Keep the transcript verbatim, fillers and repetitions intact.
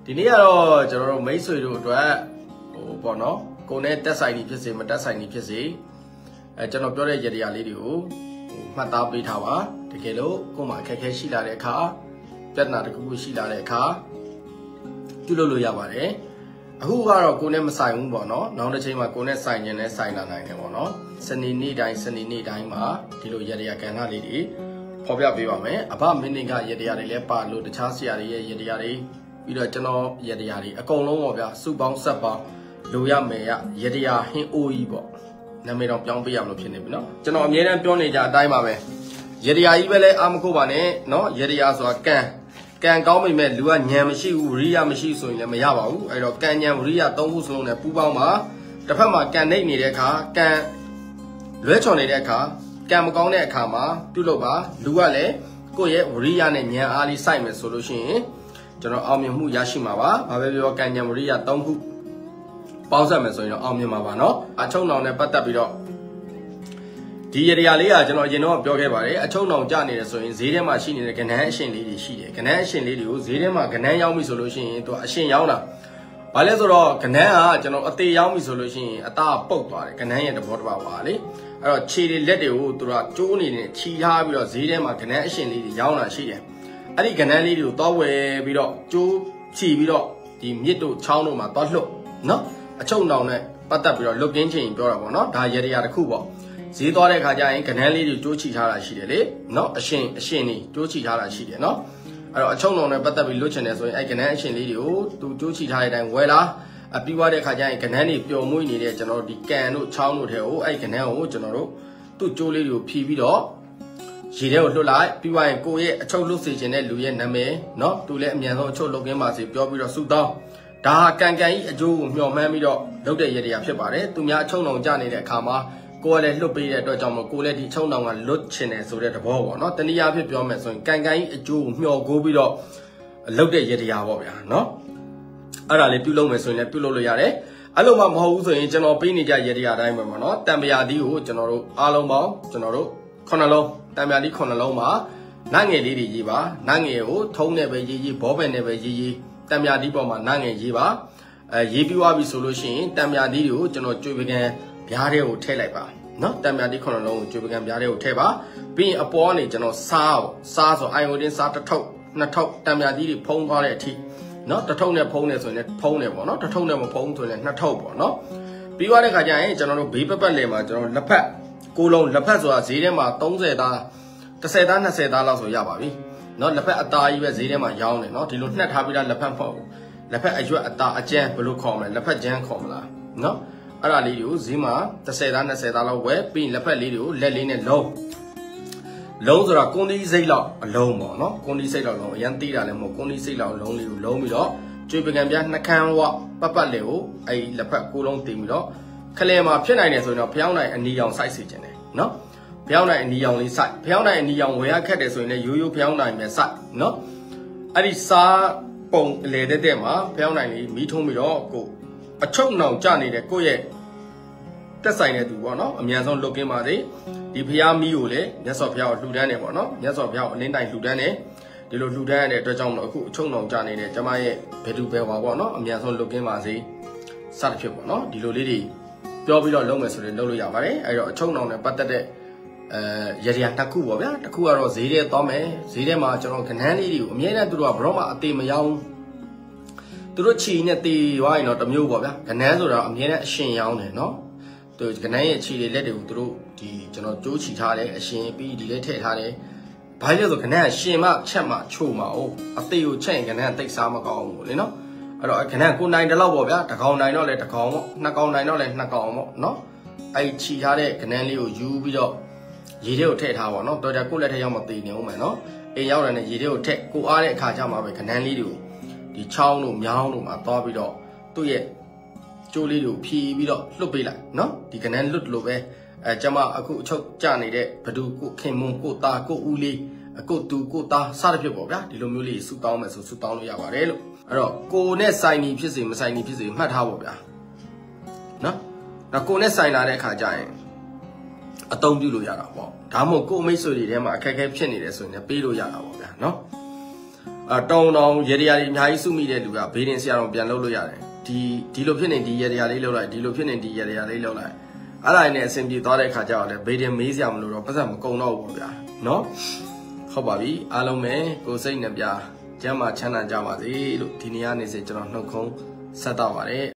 ဒီနေ့ကတော့ကျွန်တော်တို့မိတ်ဆွေတို့အတွက်ဟိုပေါ့နော်ကိုယ်နဲ့တက်ဆိုင်နေဖြစ်စေမတက်ဆိုင်နေဖြစ်စေအဲကျွန်တော်ပြောတဲ့ရတရားလေးတွေကိုဟိုမှတ်သားပေးထားပါတကယ်လို့ကိုယ်မှာအခက်အခဲရှိလာတဲ့အခါပြဿနာတစ်ခုခုရှိလာတဲ့အခါပြုလုပ်လို့ရပါတယ်အခုကတော့ကိုယ်နဲ့မဆိုင်ဘူးပေါ့နော်နောက်တစ်ချိန်မှာကိုယ်နဲ့ဆိုင်ခြင်းနဲ့ဆိုင်လာနိုင်တယ်ပေါ့နော်စနေနေ့တိုင်းစနေနေ့တိုင်းမှာဒီလိုရတရားကဏ္ဍလေးတွေဖော်ပြပေးပါမယ်အဘမင်းကရတရားတွေလည်းပါလို့တခြားဆရာတွေရဲ့ရတရားတွေပြီးတော့ကျွန်တော်ရတရားတွေအကုန်လုံးပေါ့ဗျာစုပေါင်းဆက်ပေါင်းလိုရမယ်ရရတရားဟင်းအိုးကြီးပေါ့နာမည်တော့ပြောင်းပေးရမလို့ဖြစ်နေပြီနော်ကျွန်တော်အမြဲတမ်းပြောနေကြအတိုင်းပါပဲရတရားကြီးပဲလဲအာမခုပါနဲ့နော်ရတရားဆိုတာကံကံကောင်းမိမဲ့လူကညံမရှိဘူးဝရိယမရှိဆိုရင်လည်းမရပါဘူးအဲ့တော့ကံညံဝရိယသုံးခုစလုံးနဲ့ပူးပေါင်းပါတစ်ဖက်မှာကံနှိမ့်နေတဲ့အခါကံလွဲချော်နေတဲ့အခါကံမကောင်းတဲ့အခါမှာပြုလုပ်ပါလူကလည်းကိုယ့်ရဲ့ဝရိယနဲ့ဉာဏ်အားလေးစိုက်မယ်ဆိုလို့ရှိရင်ကျွန်တော်အောင်မြင်မှုရရှိမှာပါဘာပဲပြောကံဉာဏ်ဝရိယသုံးခုပေါင်းစပ်မယ်ဆိုရင်တော့အောင်မြင်မှာပါเนาะအချုံနောင်နဲ့ပတ်သက်ပြီးတော့ဒီရတရားလေးကကျွန်တော်အရင်တော့ပြောခဲ့ပါတယ်အချုံနောင်ကြနေတယ်ဆိုရင်ဈေးထဲမှာရှိနေတဲ့ကဏ္ဍအရှင်လေးတွေရှိတယ်ကဏ္ဍအရှင်လေးတွေကိုဈေးထဲမှာကဏ္ဍရောက်ပြီဆိုလို့ရှိရင်သူအရှင်ရောက်တာဘာလဲဆိုတော့ကဏ္ဍကကျွန်တော်အသေးရောက်ပြီဆိုလို့ရှိရင်အသားပုတ်သွားတယ်ကဏ္ဍရဲ့သဘောတဘာပါလေအဲ့တော့ခြေတွေလက်တွေကိုသူကကျိုးနေနေချီထားပြီးတော့ဈေးထဲမှာကဏ္ဍအရှင်လေးတွေရောင်းတာရှိတယ်အဲ့ဒီကဏ္ဍလေးတွေကိုတောဝယ်ပြီးတော့ကျိုးချီပြီးတော့ဒီမြစ်တို့ချောင်းတို့မှာတောလှုပ်နော်အချုံနောင်နဲ့ပတ်သက်ပြီးတော့လုတ်ကင်းချင်းပြောတာပေါ့နော်ဒါရတရားတစ်ခုပေါ့ဈေးသွားတဲ့ခါကျရင်ကဏ္ဍလေးတွေကျိုးချီထားတာရှိတယ်လေနော်အရှင်အရှင်တွေကျိုးချီထားတာရှိတယ်နော်အဲ့တော့အချုံနောင်နဲ့ပတ်သက်ပြီးလွတ်ချင်တယ်ဆိုရင်အဲ့ကဏ္ဍအရှင်လေးတွေကိုသူကျိုးချီထားတဲ့အတိုင်းဝယ်လာအပြီးွားတဲ့ခါကျရင်ကဏ္ဍတွေပျော်မွေ့နေတဲ့ကျွန်တော်တို့ဒီကန်တို့ချောင်းတို့ထဲကိုအဲ့ကဏ္ဍကိုကျွန်တော်တို့သူ့ကျိုးလေးတွေကိုဖြီးပြီးတော့ရေထဲကိုလွတ်လိုက်ပြီးွားရင်ကိုယ့်ရဲ့အချုပ်လွတ်စေခြင်းတဲ့လူရဲ့နာမည်เนาะသူလည်းအမြန်ဆုံးအချုပ်လုတ်ကင်းပါစေပြောပြီးတော့ဆုတောင်းဒါဟာကံကံကြီးအကျိုးကိုမျှော်မှန်းပြီးတော့လုပ်တဲ့ရတရားဖြစ်ပါတယ်သူများအချုပ်နောင်ကြနေတဲ့အခါမှာကိုယ်ကလည်းလွတ်ပေးတဲ့အတွက်ကြောင့်မို့ကိုယ်လည်းဒီအချုပ်နောင်ကလွတ်ချင်တယ်ဆိုတဲ့သဘောပေါ့เนาะတနည်းအားဖြင့်ပြောမယ်ဆိုရင်ကံကံကြီးအကျိုးကိုမျှော်ကိုးပြီးတော့လုပ်တဲ့ရတရားပေါ့ဗျာเนาะအဲ့ဒါလေးပြုလုပ်မယ်ဆိုရင်လည်းပြုလုပ်လို့ရတယ်အဲ့လိုမှမဟုတ်ဘူးဆိုရင်ကျွန်တော်ပေးနေကြရတရားတိုင်းပဲပေါ့နော်တံပရာသီးကိုကျွန်တော်တို့အားလုံးပေါင်းကျွန်တော်တို့ခုနှစ်လုံးတံပရာသီးခုနှစ်လုံးမှာနတ်ငယ်လေးတွေရေးပါနတ်ငယ်ကိုထုံးနဲ့ပဲရေးရေးဘောပယ်နဲ့ပဲရေးရေးတံပရာသီးပေါ်မှာနတ်ငယ်ရေးပါအဲရေးပြီးွားပြီဆိုလို့ရှိရင်တံပရာသီးတွေကိုကျွန်တော်ကြွေပကံပြားထဲကိုထည့်လိုက်ပါနော်တံပရာသီးခုနှစ်လုံးကိုကြွေပကံပြားထဲကိုထည့်ပါပြီးရင်အပေါ်ကနေကျွန်တော်စားအောင်စားဆိုအိုင်ဝတင်းစားတစ်ထုပ်နှစ်ထုပ်တံပရာသီးတွေဖုံးသွားတဲ့အထိနော်တထုံနဲ့ဖုံးနေဆိုရင်လည်းဖုံးတယ်ပေါ့နော်တထုံနဲ့မဖုံးဆိုရင်လည်းနှစ်ထုပ်ပေါ့နော်ပြီးသွားတဲ့ခါကျရင်ကျွန်တော်တို့ဘေးပတ်ပတ်လည်မှာကျွန်တော်လက်ဖက်ကိုလုံးလက်ဖက်ဆိုတာဈေးထဲမှာသုံးဆယ်သားတစ်ဆယ်သားနှစ်ဆယ်သားလောက်ဆိုရပါပြီနော်လက်ဖက်အသားကြီးပဲဈေးထဲမှာရောင်းတယ်နော်ဒီလိုနှက်ထားပြီးသားလက်ဖက်မဟုတ်ဘူးလက်ဖက်အရွက်အသားအကျန်းဘယ်လိုခေါ်မလဲလက်ဖက်ကျန်းခေါ်မလားနော်အဲ့ဒါလေးတွေကိုဈေးမှာတစ်ဆယ်သားနှစ်ဆယ်သားလောက်ဝယ်ပြီးလက်ဖက်လေးတွေကိုလက်လေးနဲ့လုံးလုံးဆိုတာကွန်ဒီစိတ်လောက်အလုံးပေါ့နော်ကွန်ဒီစိတ်လောက်လုံးအရန်သေးတာလည်းမဟုတ်ကွန်ဒီစိတ်လောက်လုံးလေးကိုလုံးပြီးတော့ကျွေပကံပြနှခမ်းဝပတ်ပတ်လေကိုအဲ့လက်ဖက်ကိုလုံးတင်ပြီးတော့ခလဲမှာဖြစ်နိုင်တယ်ဆိုရင်တော့ဖျောင်းနိုင်အနီရောင်စိုက်စေခြင်းတယ်နော်ဖျောင်းနိုင်အနီရောင်လေးစိုက်ဖျောင်းနိုင်အနီရောင်ဝယ်ရခက်တယ်ဆိုရင်လည်းရိုးရိုးဖျောင်းနိုင်မယ်စိုက်နော်အဲ့ဒီစားပုံလေတဲ့တဲ့မှာဖျောင်းနိုင်လေးမီးထုံးပြီးတော့ကိုအချုပ်နောင်ကြနေတဲ့ကိုယ့်ရဲ့တက်ဆိုင်တဲ့သူပေါ့နော်အမြန်ဆုံးလုတ်ကင်းပါစေဒီဖျားမီးကိုလည်းမြတ်စွာဘုရားကိုလှူဒန်းတယ်ပေါ့နော်မြတ်စွာဘုရားကိုအလင်းတိုင်လှူဒန်းတယ်ဒီလိုလှူဒန်းရတဲ့အတွက်ကြောင့်မလို့အခုအချုံနောင်ကြနေတဲ့ကျမရဲ့ဘယ်သူပဲပါပေါ့နော်အမြန်ဆုံးလုတ်ကင်းပါစေစသဖြင့်ပေါ့နော်ဒီလိုလေးတွေပြောပြီးတော့လုပ်မယ်ဆိုရင်လုပ်လို့ရပါတယ်အဲ့တော့အချုံနောင်နဲ့ပတ်သက်တဲ့အဲရရနှစ်ခုပေါ့ဗျာတစ်ခုကတော့ဈေးထဲသွားမယ်ဈေးထဲမှာကျွန်တော်ကဏ္ဍလေးတွေကိုအမြဲတမ်းသူတို့ကဘရော့မှအသေးမရောသူတို့ချီနဲ့တေရွာရင်တော့တမျိုးပေါ့ဗျာကဏ္ဍဆိုတာအမြဲတမ်းအရှင်ရောင်းတယ်နော်သူကဏ္ဍရဲ့ခြေတွေလက်တွေကိုသူတို့ဒီကျွန်တော်ကြိုးချီထားတယ်အရှင်ပြီးဒီလေးထည့်ထားတယ်ဘာလို့လဲဆိုကဏ္ဍကရှင်မချက်မှချို့မှာ哦အသေးကိုချက်ရင်ကဏ္ဍကတိတ်စားမကောင်းဘူးလေနော်အဲ့တော့ကဏ္ဍကိုနိုင်တယ်လို့ပေါ့ဗျာတစ်ကောင်နိုင်တော့လဲတစ်ကောင်ပေါ့နှစ်ကောင်နိုင်တော့လဲနှစ်ကောင်ပေါ့နော်အဲ့ချီထားတဲ့ကဏ္ဍလေးကိုယူပြီးတော့ရေထဲကိုထည့်ထားပါတော့တော်ကြကိုလက်ထဲရောက်မသေးနေအောင်မယ်နော်အိမ်ရောက်တယ်နဲ့ရေထဲကိုထည့်ကိုအားတဲ့အခါကျမှပဲကဏ္ဍလေးတွေကိုဒီချောင်းတို့မြောင်းတို့မှာသွားပြီးတော့သူ့ရဲ့ကျိုးလေးတွေကိုဖြီးပြီးတော့လွတ်ပေးလိုက်နော်ဒီကဏ္ဍလွတ်လို့ပဲအဲကျမအခုအချုပ်ကြနေတဲ့ဘဒုကိုခင်မွန်ကိုသားကိုဦးလေးကိုတူကိုသားစသဖြင့်ပေါ့ဗျာဒီလိုမျိုးလေးဆူတောင်းမယ်ဆိုဆူတောင်းလို့ရပါတယ်လို့အဲ့တော့ကိုနဲ့ဆိုင်နေဖြစ်စေမဆိုင်နေဖြစ်စေမှတ်ထားပေါ့ဗျာနော်ဒါကိုနဲ့ဆိုင်လာတဲ့အခါကျရင်အသုံးပြုလို့ရတာပေါ့ဒါမှမဟုတ်ကိုမိတ်ဆွေတွေထဲမှာအခက်အခဲဖြစ်နေတယ်ဆိုရင်ပေးလို့ရတာပေါ့ဗျာနော်အတောင်းတောင်းရေဒီယာတွေအများကြီးစုမိတဲ့လူကဘေးရင်ဆရာတော်ပြန်လုပ်လို့ရတယ်ဒီဒီလိုဖြစ်နေဒီရေဒီယာလေးလုပ်လိုက်ဒီလိုဖြစ်နေဒီရေဒီယာလေးလုပ်လိုက်အဲ့ဒါနဲ့အဆင်ပြေသွားတဲ့ခါကျတော့လေဘေးရင်မေးစရာမလိုတော့ပတ်စံမကုန်တော့ဘူးပေါ့ဗျာနော်ဟုတ်ပါပြီအားလုံးပဲကိုစိတ်နှပြကျမ်းမာချမ်းသာကြပါစေလို့ဒီနေ့ကနေစေကျွန်တော်နှုတ်ခွန်းဆက်တော့ပါတယ်